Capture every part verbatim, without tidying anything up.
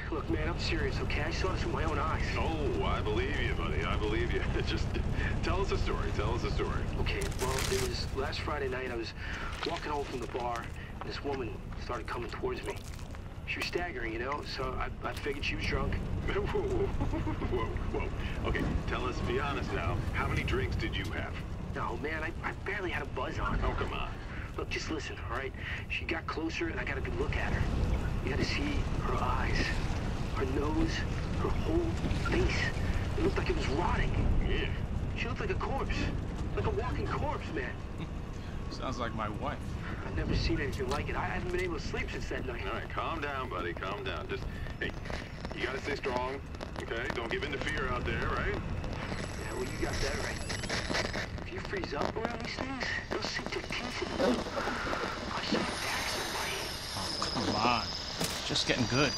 Look, man, I'm serious, okay? I saw this with my own eyes. Oh, I believe you, buddy. I believe you. Just tell us a story. Tell us a story. Okay, well, it was last Friday night. I was walking home from the bar, and this woman started coming towards me. She was staggering, you know, so I, I figured she was drunk. Whoa, whoa, whoa, whoa. Okay, tell us, be honest now. How many drinks did you have? No, man, I, I barely had a buzz on. Oh, come on. Look, just listen, all right? She got closer, and I got a good look at her. You had to see her eyes, her nose, her whole face. It looked like it was rotting. Yeah. She looked like a corpse. Like a walking corpse, man. Sounds like my wife. I've never seen anything like it. I haven't been able to sleep since that night. All right, calm down, buddy. Calm down. Just, hey, you gotta stay strong, okay? Don't give in to fear out there, right? Yeah, well, you got that right. If you freeze up around these things, they'll sink their teeth in you. I should attack somebody. Oh, come on. It's just getting good.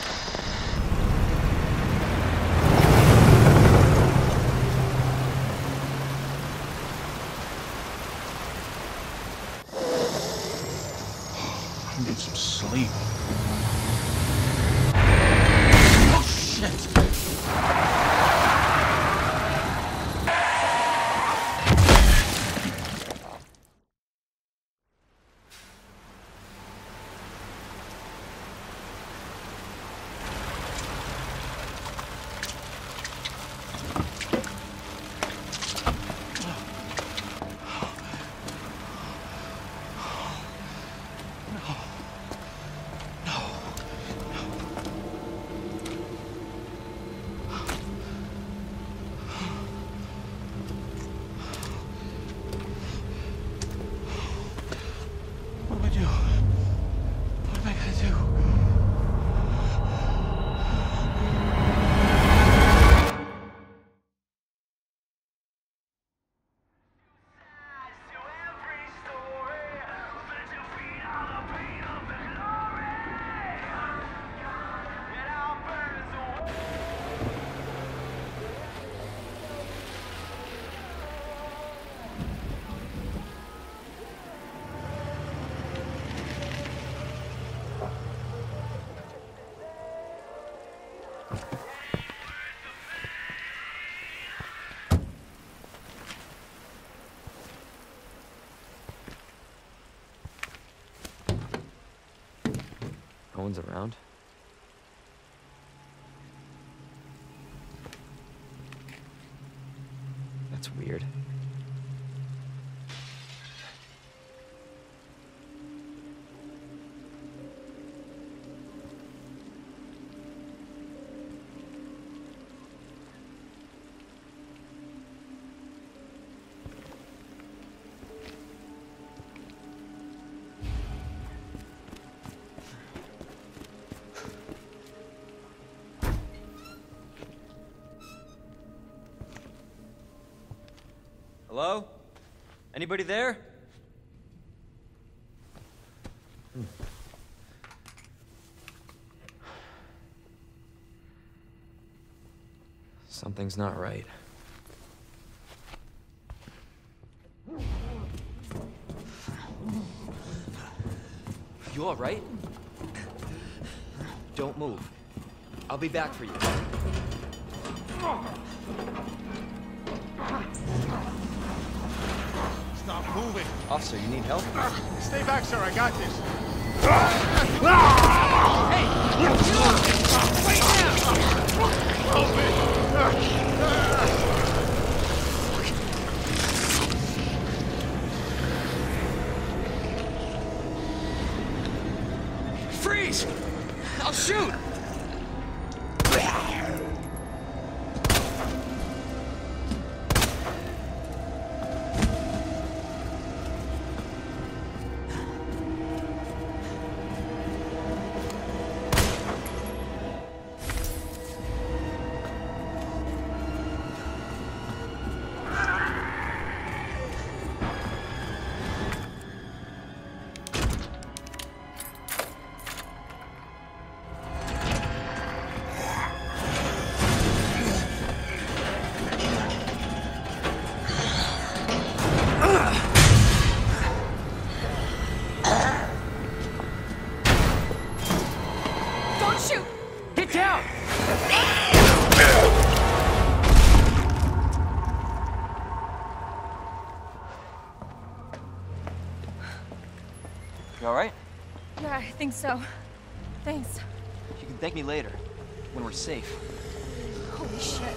I need some sleep. Oh, shit! What do I do? What am I gonna do? No one's around. That's weird. Hello? Anybody there? Hmm. Something's not right. You all right? Don't move. I'll be back for you. Stop moving. Officer, you need help? Stay back, sir. I got this. Freeze! I'll shoot! Get down! You alright? Yeah, I think so. Thanks. You can thank me later, when we're safe. Holy shit.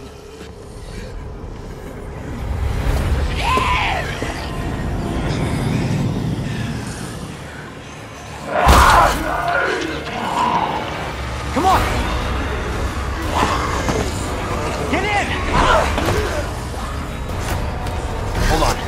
Come on! Get in! Hold on.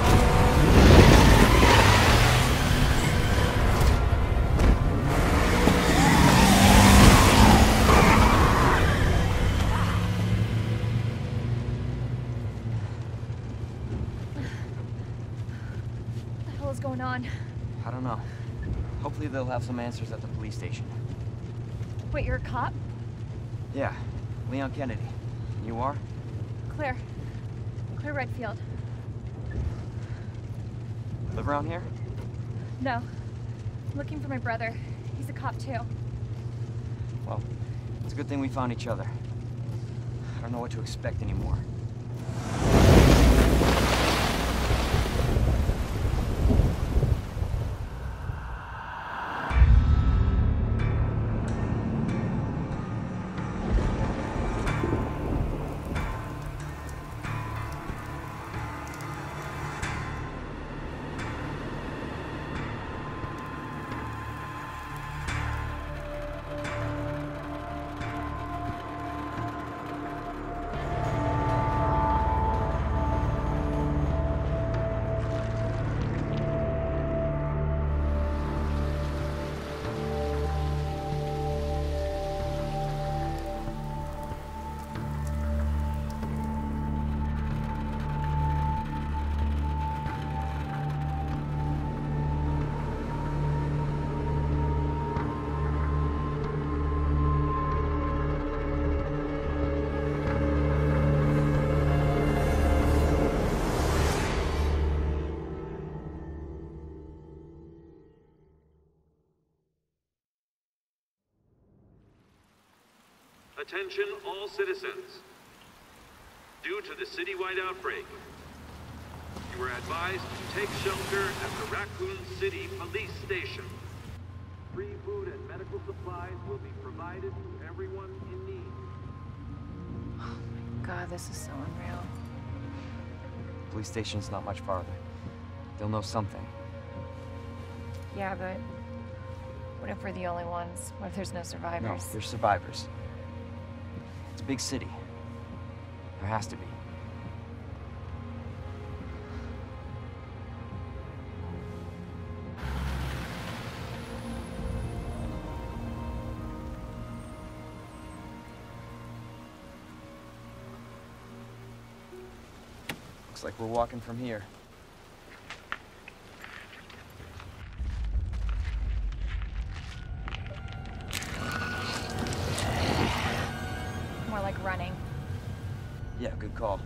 What the hell is going on? I don't know. Hopefully they'll have some answers at the police station. Wait, you're a cop? Yeah, Leon Kennedy. You are? Claire. Claire Redfield. Live around here? No. I'm looking for my brother. He's a cop too. Well, it's a good thing we found each other. I don't know what to expect anymore. Attention all citizens. Due to the citywide outbreak, you are advised to take shelter at the Raccoon City Police Station. Free food and medical supplies will be provided to everyone in need. God, this is so unreal. Police station's not much farther. They'll know something. Yeah, but what if we're the only ones? What if there's no No, survivors? there's survivors. It's a big city. There has to be. Looks like we're walking from here. More like running. Yeah, good call.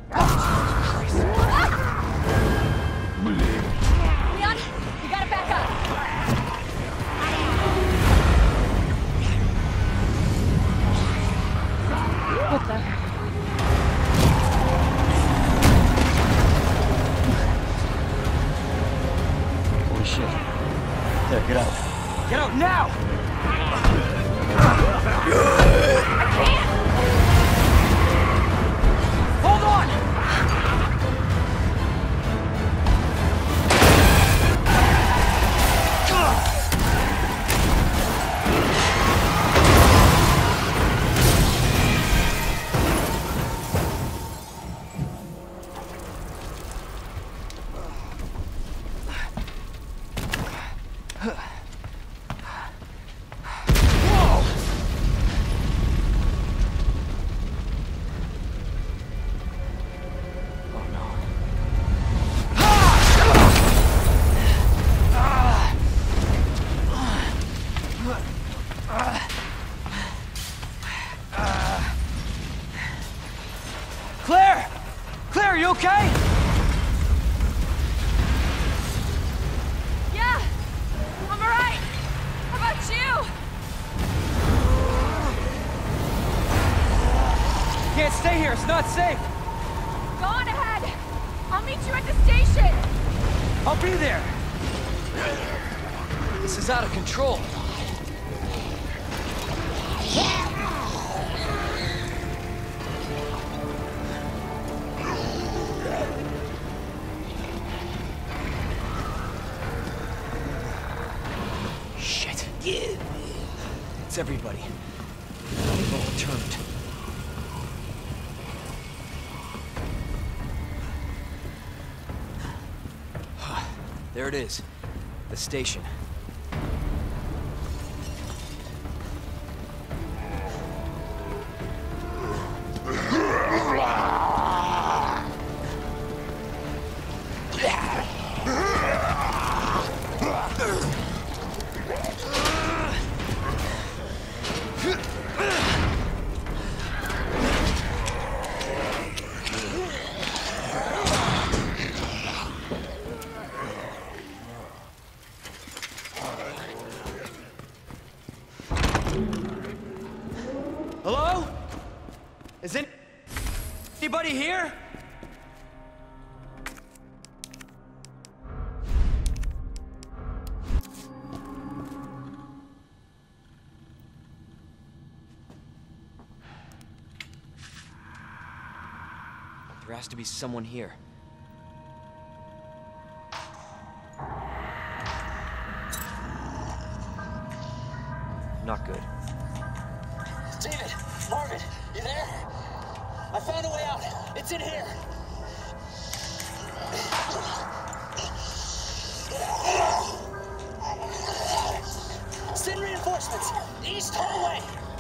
Leon, you gotta back up. What the? Holy shit. There, get out. Get out now! I can't! Hold on! Claire! Claire, are you okay? Yeah! I'm alright! How about you? can't stay here. It's not safe. Go on ahead. I'll meet you at the station. I'll be there. This is out of control. Shit. It's everybody. They've all turned. There it is. The station. Hello? Is it anybody here? There has to be someone here. Not good. David! Marvin! You there? I found a way out! It's in here! Send reinforcements! East hallway!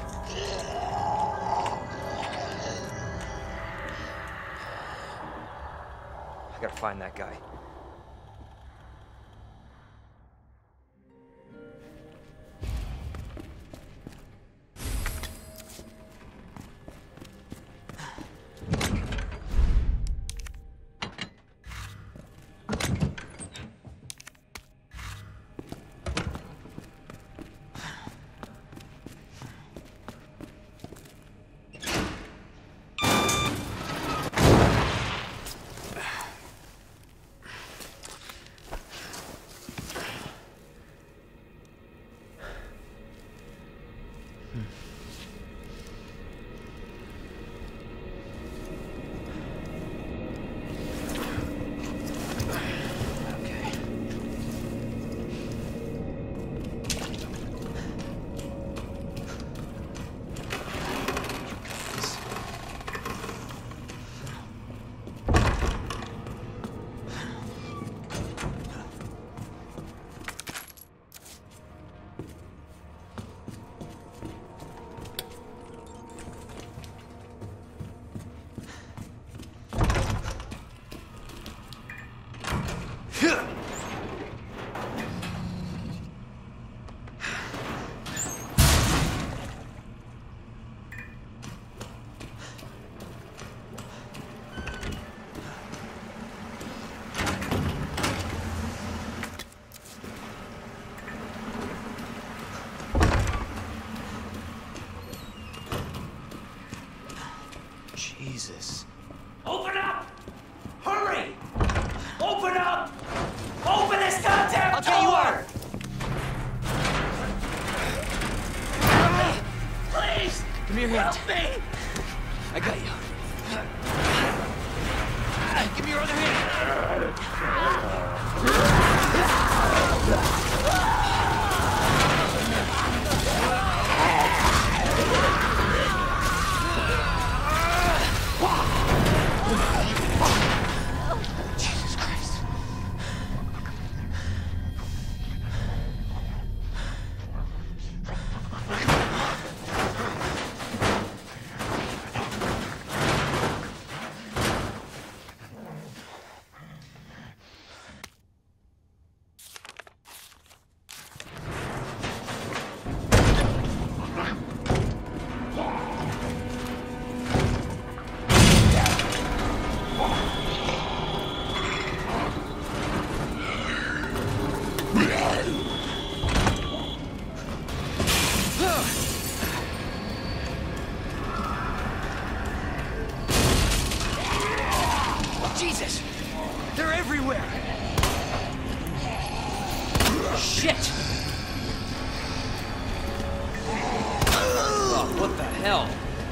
I gotta find that guy. Jesus. Open up! Hurry! Open up! Open this goddamn I'll door! get you out! Please! Give me your hand. Help me! I got you. Give me your other hand. Jesus Christ. Jesus! They're everywhere! Shit! Oh, what the hell?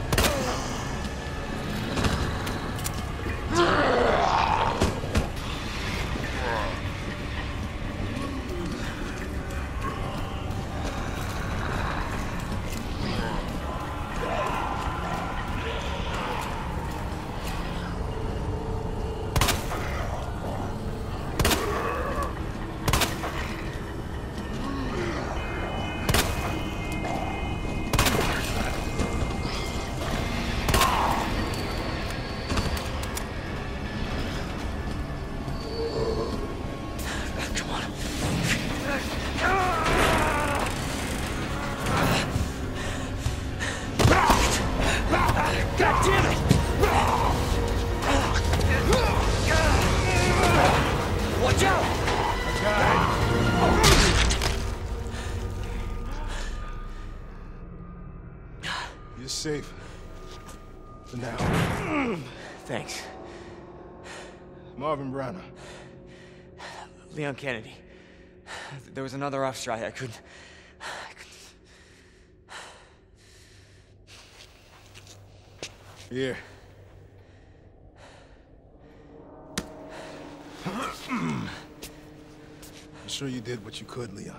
You're safe. For now. Thanks. Marvin Branagh. Leon Kennedy. There was another off strike. I couldn't... I couldn't... Here. I'm sure you did what you could, Leon.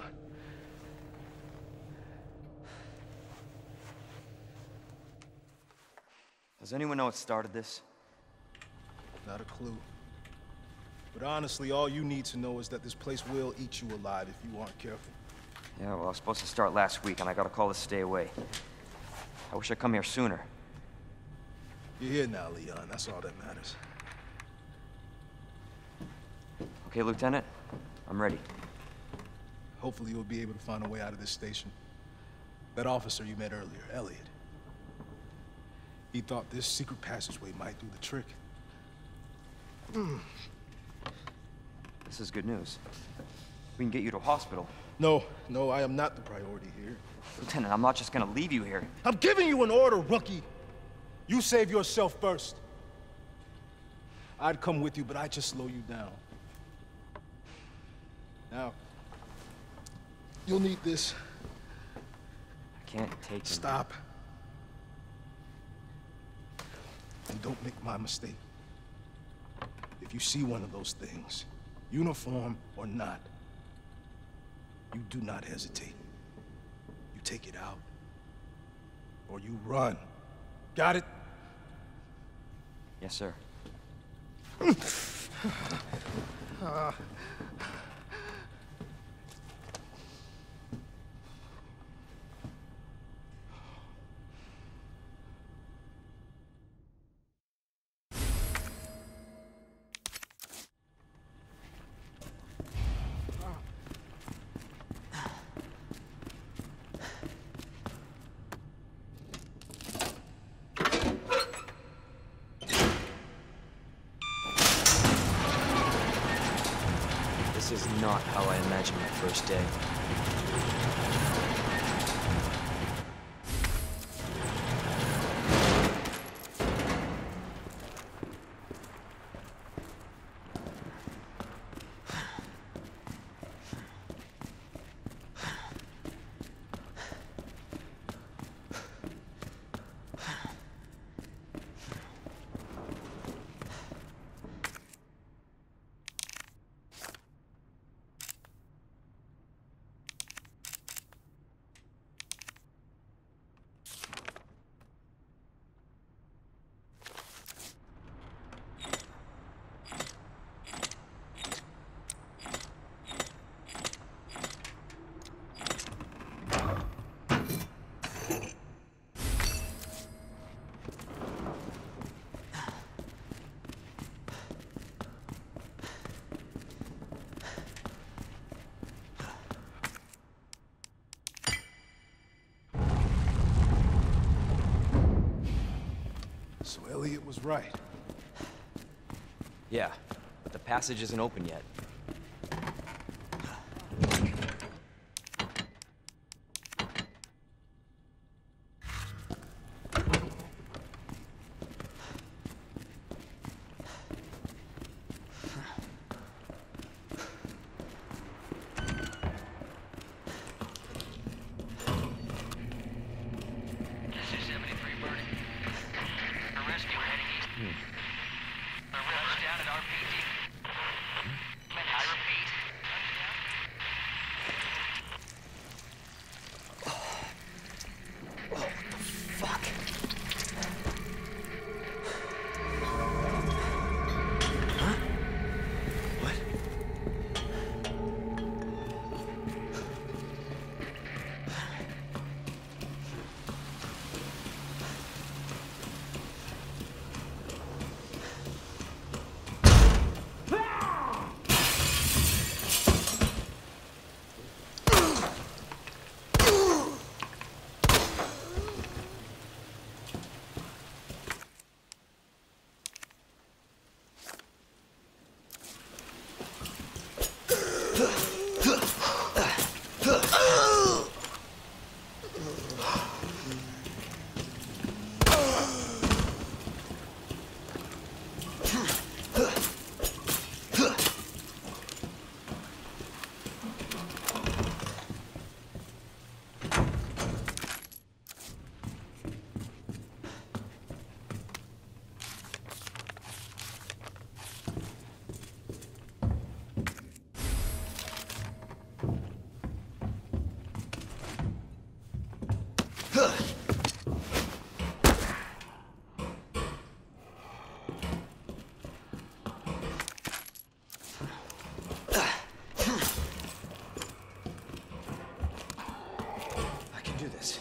Does anyone know what started this? Not a clue. But honestly, all you need to know is that this place will eat you alive if you aren't careful. Yeah, well, I was supposed to start last week, and I got a call to stay away. I wish I'd come here sooner. You're here now, Leon. That's all that matters. Okay, Lieutenant? I'm ready. Hopefully you'll be able to find a way out of this station. That officer you met earlier, Elliot. He thought this secret passageway might do the trick. Mm. This is good news. We can get you to a hospital. No, no, I am not the priority here. Lieutenant, I'm not just gonna leave you here. I'm giving you an order, rookie. You save yourself first. I'd come with you, but I'd just slow you down. Now, you'll need this. I can't take it. Stop. And don't make my mistake. If you see one of those things, uniform or not, you do not hesitate. You take it out, or you run. Got it? Yes, sir. uh. This is not how I imagined my first day. So Elliot was right. Yeah, but the passage isn't open yet. do this.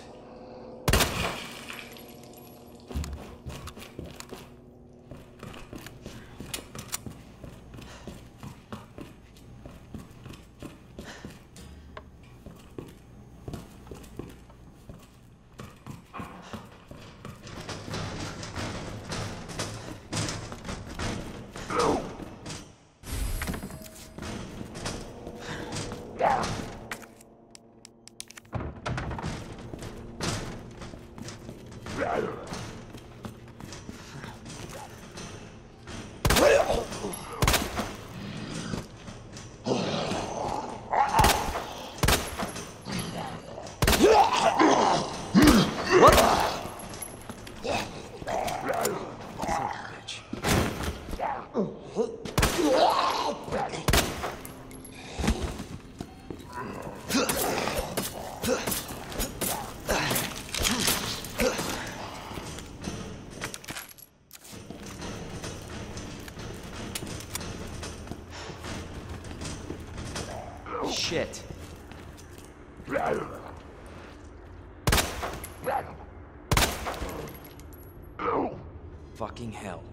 Shit. Fucking hell.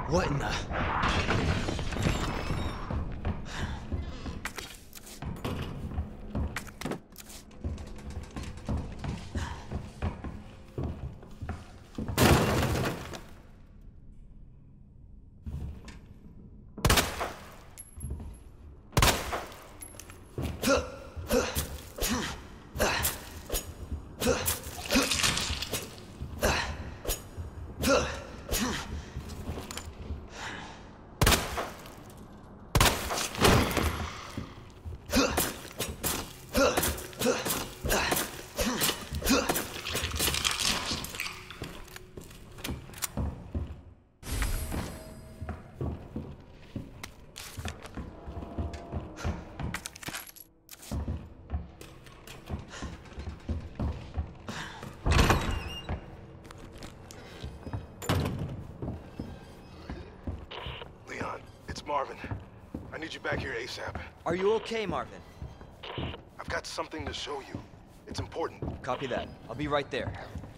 What in the... Marvin, I need you back here ASAP. Are you okay, Marvin? I've got something to show you. It's important. Copy that. I'll be right there.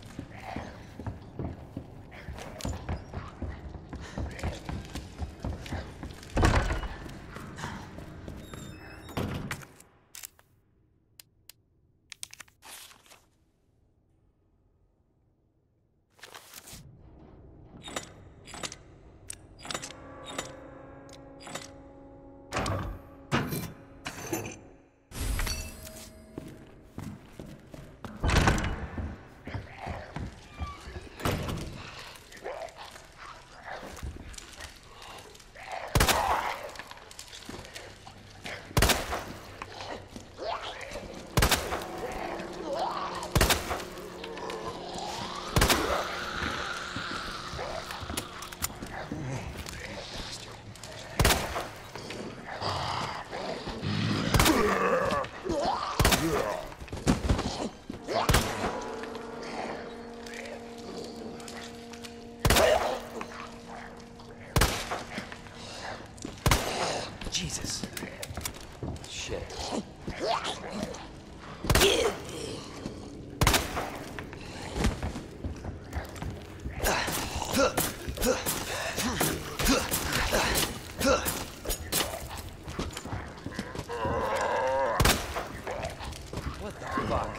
Jesus. Shit. What the fuck?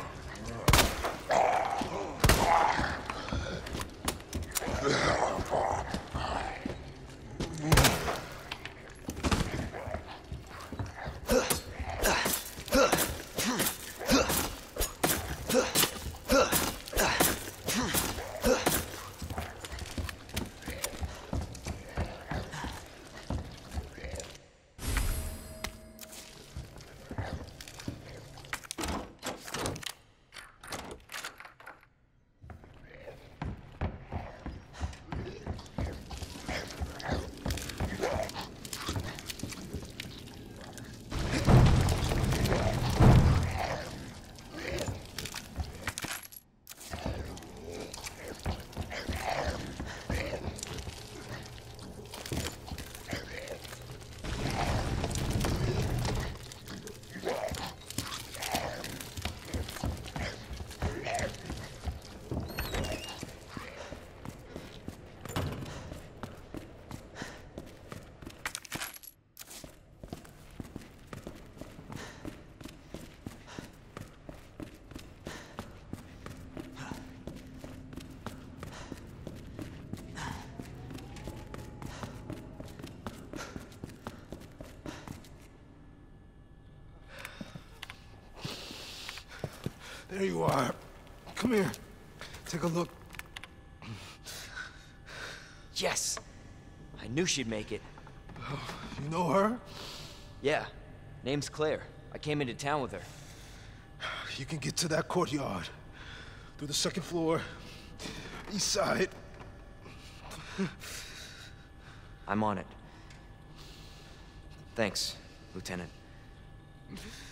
There you are. Come here. Take a look. Yes! I knew she'd make it. You know her? Yeah. Name's Claire. I came into town with her. You can get to that courtyard. Through the second floor. East side. I'm on it. Thanks, Lieutenant.